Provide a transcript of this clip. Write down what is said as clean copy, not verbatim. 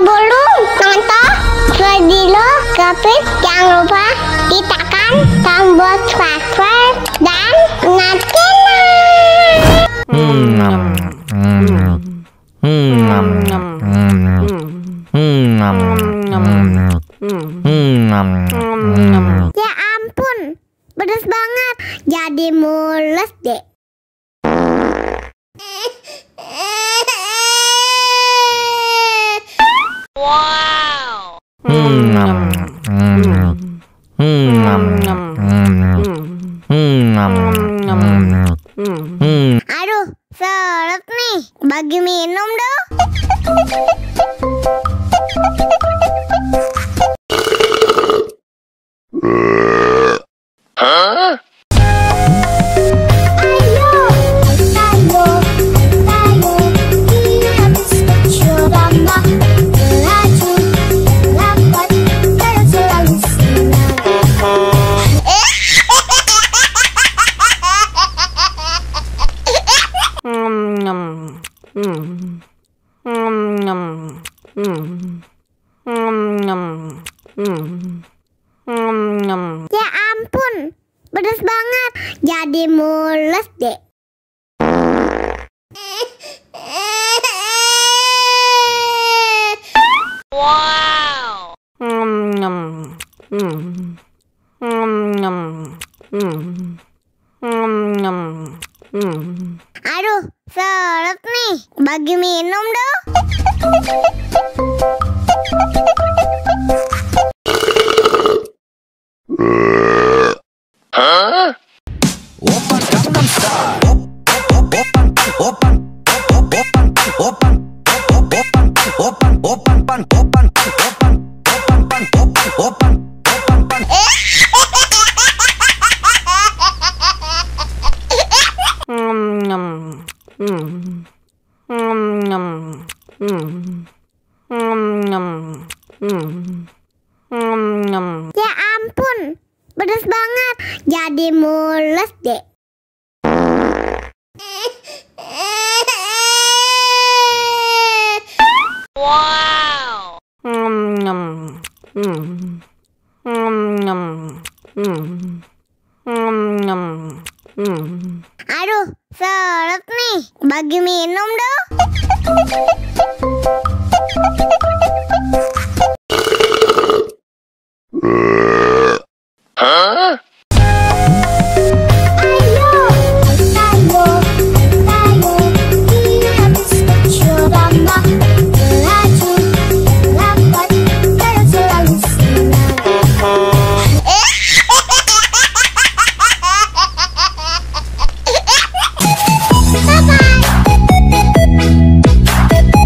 Sebelum nonton video Gavin, jangan lupa ditekan tombol subscribe dan nyalakan. Ya ampun, pedas banget, jadi mules deh. Wow. Aduh, seret nih, bagi minum dong. Hah? Ya ampun, pedas banget, jadi mules deh. Wow. Aduh, seret nih, bagi minum dong. Hah? Ya ampun, pedas banget, jadi mules deh.